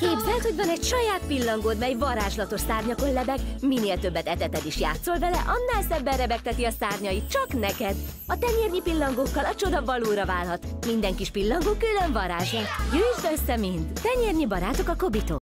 Képzeld, hogy van egy saját pillangód, mely varázslatos szárnyakon lebeg. Minél többet eteted is játszol vele, annál szebben rebegteti a szárnyait, csak neked. A tenyérnyi pillangókkal a csoda valóra válhat. Minden kis pillangó külön varázslat. Gyűjtsd össze mind! Tenyérnyi barátok a Kobitól.